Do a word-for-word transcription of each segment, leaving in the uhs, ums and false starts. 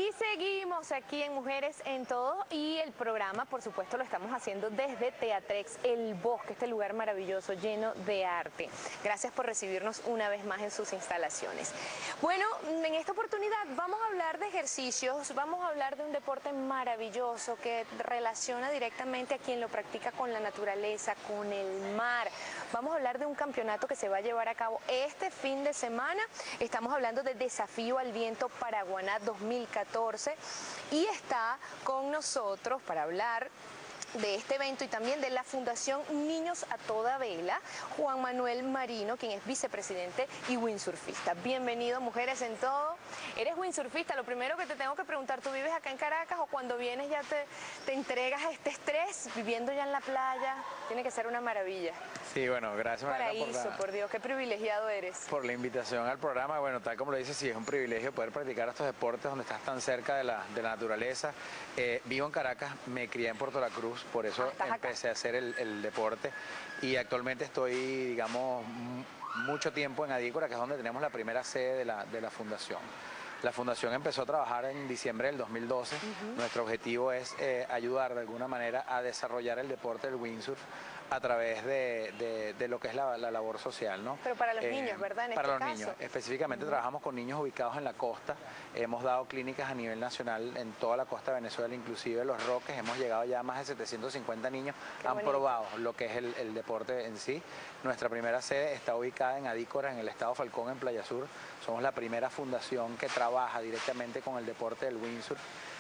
Y seguimos aquí en Mujeres en Todo y el programa, por supuesto, lo estamos haciendo desde Teatrex, El Bosque, este lugar maravilloso lleno de arte. Gracias por recibirnos una vez más en sus instalaciones. Bueno, en esta oportunidad vamos a hablar de ejercicios, vamos a hablar de un deporte maravilloso que relaciona directamente a quien lo practica con la naturaleza, con el mar. Vamos a hablar de un campeonato que se va a llevar a cabo este fin de semana. Estamos hablando de Desafío al Viento Paraguaná dos mil catorce y está con nosotros para hablar de este evento y también de la Fundación Niños a Toda Vela, Juan Manuel Marino, quien es vicepresidente y windsurfista. Bienvenido, Mujeres en Todo. Eres windsurfista, lo primero que te tengo que preguntar, ¿tú vives acá en Caracas o cuando vienes ya te, te entregas a este estrés, viviendo ya en la playa? Tiene que ser una maravilla. Sí, bueno, gracias. Paraíso, por, la, por Dios, qué privilegiado eres. Por la invitación al programa. Bueno, tal como lo dices, sí, es un privilegio poder practicar estos deportes donde estás tan cerca de la, de la naturaleza. Eh, vivo en Caracas, me crié en Puerto La Cruz, por eso ah, empecé acá. a hacer el, el deporte y actualmente estoy, digamos, mucho tiempo en Adícora, que es donde tenemos la primera sede de la, de la fundación. La fundación empezó a trabajar en diciembre del dos mil doce. Uh-huh. Nuestro objetivo es eh, ayudar de alguna manera a desarrollar el deporte del windsurf a través de, de, de lo que es la, la labor social, ¿no? Pero para los eh, niños, ¿verdad? En para este los caso. niños. Específicamente uh-huh. trabajamos con niños ubicados en la costa. Hemos dado clínicas a nivel nacional en toda la costa de Venezuela, inclusive Los Roques. Hemos llegado ya a más de setecientos cincuenta niños. Qué han bonito. Probado lo que es el, el deporte en sí. Nuestra primera sede está ubicada en Adícora, en el estado Falcón, en Playa Sur. Somos la primera fundación que trabaja directamente con el deporte del windsurf.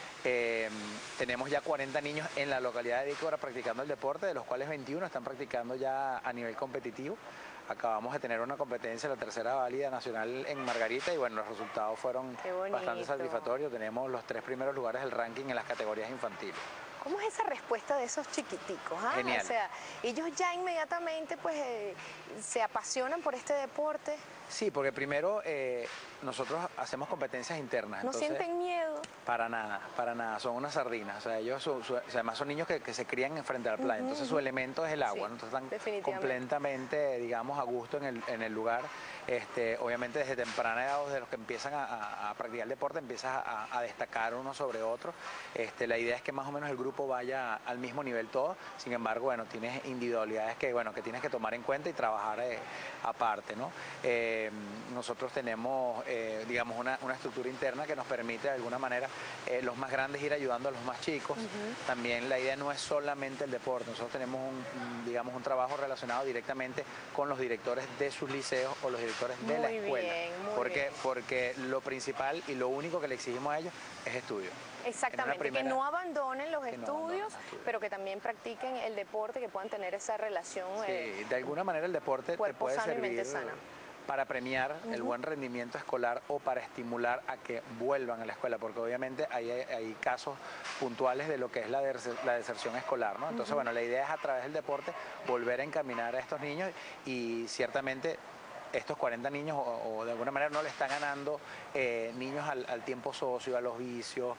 Eh, tenemos ya cuarenta niños en la localidad de Adícora practicando el deporte, de los cuales veintiuno están practicando ya a nivel competitivo. Acabamos de tener una competencia, la tercera válida nacional en Margarita, y bueno, los resultados fueron bastante satisfactorios. Tenemos los tres primeros lugares del ranking en las categorías infantiles. ¿Cómo es esa respuesta de esos chiquiticos? ¿Ah? Genial. O sea, ellos ya inmediatamente pues eh, se apasionan por este deporte. Sí, porque primero eh, nosotros hacemos competencias internas. ¿No entonces, sienten miedo? Para nada, para nada. Son unas sardinas. O sea, ellos su, su, además son niños que, que se crían frente a la playa. Uh-huh. Entonces su elemento es el agua. Sí, ¿no? Entonces están completamente, digamos, a gusto en el, en el lugar. Este, obviamente desde temprana edad, desde los que empiezan a, a, a practicar el deporte, empiezas a, a destacar uno sobre otro. Este, la idea es que más o menos el grupo vaya al mismo nivel todo. Sin embargo, bueno, tienes individualidades que, bueno, que tienes que tomar en cuenta y trabajar eh, aparte, ¿no? Eh, nosotros tenemos, eh, digamos, una, una estructura interna que nos permite de alguna manera eh, los más grandes ir ayudando a los más chicos. Uh-huh. También la idea no es solamente el deporte. Nosotros tenemos un, un, digamos, un trabajo relacionado directamente con los directores de sus liceos o los directores de muy la escuela. Bien, muy porque, bien. porque lo principal y lo único que le exigimos a ellos es estudio. Exactamente, primera, que no abandonen los estudios, no abandonen estudios, pero que también practiquen el deporte, que puedan tener esa relación. Sí, eh, de alguna manera el deporte te puede sano servir y mente sana. Para premiar uh-huh. el buen rendimiento escolar o para estimular a que vuelvan a la escuela, porque obviamente hay, hay casos puntuales de lo que es la, des la deserción escolar, ¿no? Entonces, uh-huh. bueno, la idea es a través del deporte volver a encaminar a estos niños y ciertamente estos cuarenta niños o, o de alguna manera no le están ganando eh, niños al, al tiempo socio, a los vicios,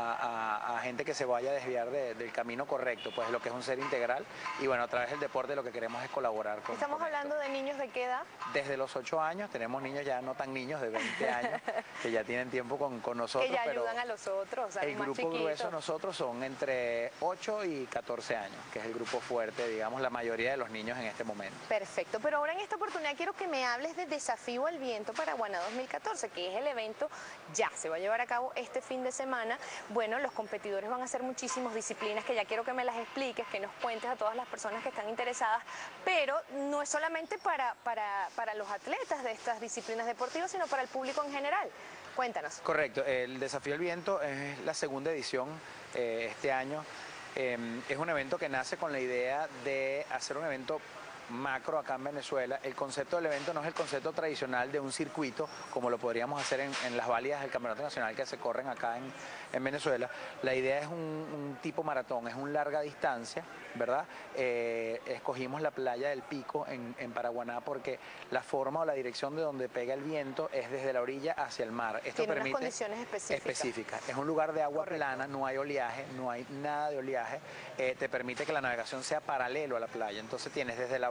a, a, a gente que se vaya a desviar de, del camino correcto, pues lo que es un ser integral. Y bueno, a través del deporte lo que queremos es colaborar con. ¿Estamos con hablando esto. de niños de qué edad? Desde los ocho años, tenemos niños ya no tan niños, de veinte años, que ya tienen tiempo con, con nosotros. Que ya pero ayudan a los otros, a el los más grupo chiquitos. grueso de nosotros son entre ocho y catorce años, que es el grupo fuerte, digamos, la mayoría de los niños en este momento. Perfecto, pero ahora en esta oportunidad quiero que me hables de Desafío al Viento Paraguaná dos mil catorce, que es el evento, ya se va a llevar a cabo este fin de semana. Bueno, los competidores van a hacer muchísimas disciplinas que ya quiero que me las expliques, que nos cuentes a todas las personas que están interesadas, pero no es solamente para, para, para los atletas de estas disciplinas deportivas, sino para el público en general. Cuéntanos. Correcto, el Desafío al Viento es la segunda edición eh, este año. Eh, es un evento que nace con la idea de hacer un evento macro acá en Venezuela. El concepto del evento no es el concepto tradicional de un circuito como lo podríamos hacer en, en las válidas del Campeonato Nacional que se corren acá en, en Venezuela. La idea es un, un tipo maratón, es un larga distancia, ¿verdad? Eh, escogimos la playa del Pico en, en Paraguaná porque la forma o la dirección de donde pega el viento es desde la orilla hacia el mar. Esto Tiene permite unas condiciones específicas. específicas. Es un lugar de agua Correcto. plana, no hay oleaje, no hay nada de oleaje. Eh, te permite que la navegación sea paralelo a la playa. Entonces tienes desde la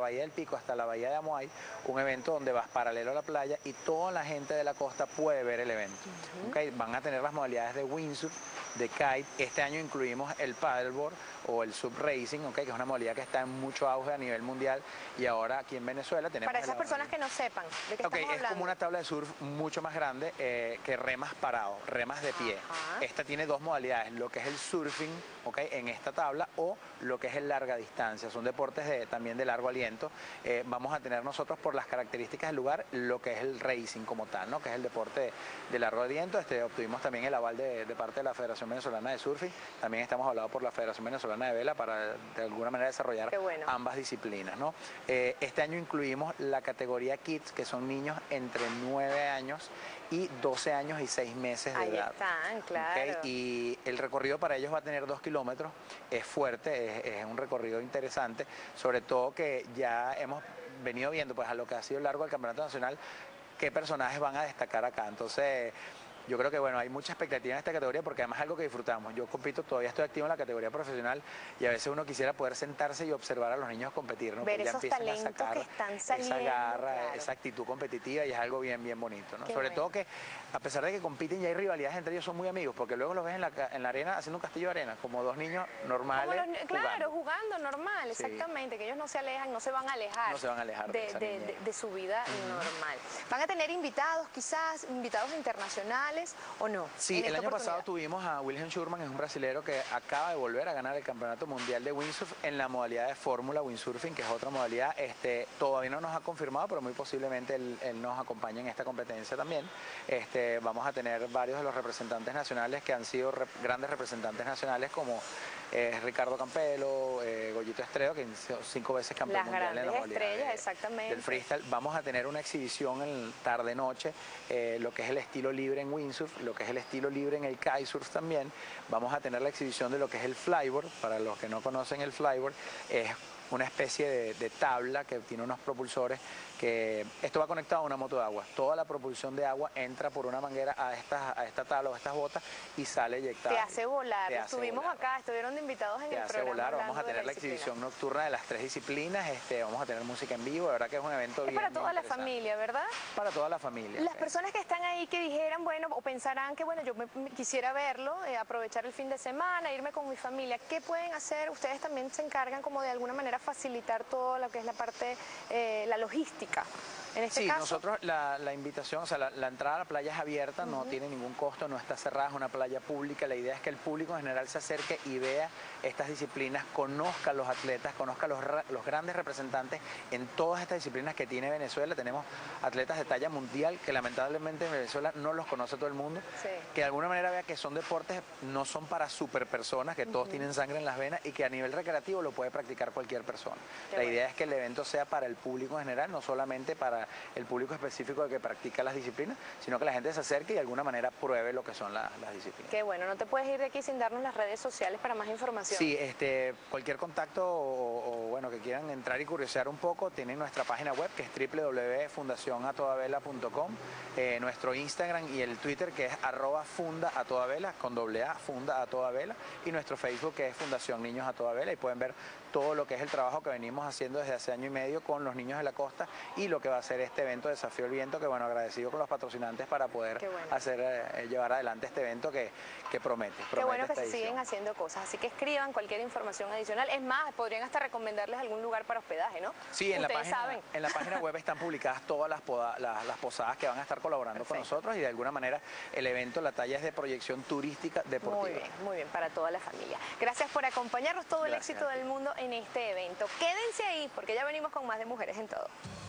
Bahía del Pico hasta la Bahía de Amoay, un evento donde vas paralelo a la playa y toda la gente de la costa puede ver el evento. Uh-huh. ¿Okay? Van a tener las modalidades de windsurf, de kite. Este año incluimos el paddleboard o el sub racing, ¿okay? Que es una modalidad que está en mucho auge a nivel mundial, y ahora aquí en Venezuela tenemos... Para esas personas que no sepan de qué okay, estamos hablando. Es como una tabla de surf mucho más grande eh, que remas parados, remas de pie. Ajá. Esta tiene dos modalidades, lo que es el surfing, ¿okay? En esta tabla, o lo que es el larga distancia. Son deportes de, también de largo aliento. Eh, vamos a tener nosotros, por las características del lugar, lo que es el racing como tal, ¿no? Que es el deporte de, de largo aliento. Este, obtuvimos también el aval de, de parte de la Federación Venezolana de Surfing. También estamos hablados por la Federación Venezolana de Vela para de alguna manera desarrollar bueno. ambas disciplinas, ¿no? Eh, este año incluimos la categoría Kids, que son niños entre nueve años y doce años y seis meses de Ahí edad. están, claro. ¿Okay? Y el recorrido para ellos va a tener dos kilómetros, es fuerte, es, es un recorrido interesante, sobre todo que ya hemos venido viendo pues a lo que ha sido largo el Campeonato Nacional, qué personajes van a destacar acá. Entonces, yo creo que bueno, hay mucha expectativa en esta categoría porque además es algo que disfrutamos. Yo compito, todavía estoy activo en la categoría profesional y a veces uno quisiera poder sentarse y observar a los niños competir, ¿no? Ver Porque esos ya empiezan talentos a sacar que están saliendo, esa garra, claro. esa actitud competitiva, y es algo bien, bien bonito, ¿no? Qué Sobre bueno. todo que a pesar de que compiten y hay rivalidades entre ellos, son muy amigos, porque luego los ves en la, en la arena haciendo un castillo de arena, como dos niños normales. Como los, claro, jugando, jugando normal, sí. exactamente, que ellos no se alejan, no se van a alejar, no se van a alejar de, de, de, de, de su vida uh-huh. normal. ¿Van a tener invitados, quizás, invitados internacionales o no? Sí, el año pasado tuvimos a Wilhelm Schurman, es un brasilero que acaba de volver a ganar el Campeonato Mundial de Windsurf en la modalidad de Fórmula Windsurfing, que es otra modalidad. Este, todavía no nos ha confirmado, pero muy posiblemente él, él nos acompaña en esta competencia también. Este, vamos a tener varios de los representantes nacionales que han sido rep grandes representantes nacionales, como eh, Ricardo Campelo, eh, Goyito Estrella, que son cinco veces campeón Las mundial en la modalidad estrellas, de, exactamente. del freestyle. Vamos a tener una exhibición en tarde-noche, eh, lo que es el estilo libre en windsurf, lo que es el estilo libre en el kitesurf también. Vamos a tener la exhibición de lo que es el flyboard. Para los que no conocen el flyboard, es una especie de, de tabla que tiene unos propulsores, que esto va conectado a una moto de agua. Toda la propulsión de agua entra por una manguera a esta, a esta tabla o a estas botas y sale eyectada. Te hace volar. Te hace Estuvimos volar. acá, estuvieron de invitados en Te el hace programa. volar. Vamos a tener la, la exhibición nocturna de las tres disciplinas. Este, vamos a tener música en vivo. De verdad que es un evento es bien, para toda bien la familia, ¿verdad? Para toda la familia. Las personas que están ahí que dijeran, bueno, o pensarán que, bueno, yo me, me quisiera verlo, eh, aprovechar el fin de semana, irme con mi familia, ¿qué pueden hacer? Ustedes también se encargan como de alguna manera facilitar todo lo que es la parte, eh, la logística. En este sí, caso, nosotros la, la invitación, o sea, la, la entrada a la playa es abierta, uh-huh. no tiene ningún costo, no está cerrada, es una playa pública. La idea es que el público en general se acerque y vea estas disciplinas, conozca a los atletas, conozca a los, los grandes representantes en todas estas disciplinas que tiene Venezuela. Tenemos atletas de talla mundial que lamentablemente en Venezuela no los conoce todo el mundo, sí. que de alguna manera vea que son deportes, no son para super personas, que todos uh-huh. tienen sangre en las venas y que a nivel recreativo lo puede practicar cualquier persona. Qué la bueno. idea es que el evento sea para el público en general, no solamente para el público específico que practica las disciplinas, sino que la gente se acerque y de alguna manera pruebe lo que son la, las disciplinas. Qué bueno, no te puedes ir de aquí sin darnos las redes sociales para más información. Sí, este, cualquier contacto o, o bueno, que quieran entrar y curiosear un poco, tienen nuestra página web que es doble u doble u doble u punto fundación a toda vela punto com, eh, nuestro Instagram y el Twitter que es arroba funda a toda vela, con doble A, funda a toda vela, y nuestro Facebook que es Fundación Niños a toda vela, y pueden ver todo lo que es el trabajo que venimos haciendo desde hace año y medio con los niños de la costa y lo que va a ser este evento Desafío el Viento, que bueno, agradecido con los patrocinantes para poder bueno. hacer eh, llevar adelante este evento que, que promete, promete. Qué bueno que se edición. siguen haciendo cosas, así que escriban cualquier información adicional. Es más, podrían hasta recomendarles algún lugar para hospedaje, ¿no? Sí, en la, Ustedes página, saben. en la página web están publicadas todas las, poda, las, las posadas que van a estar colaborando Perfecto. con nosotros, y de alguna manera el evento, la talla es de proyección turística deportiva. Muy bien, muy bien, para toda la familia. Gracias por acompañarnos, todo Gracias, el éxito del mundo en este evento. Quédense ahí porque ya venimos con más de Mujeres en Todo.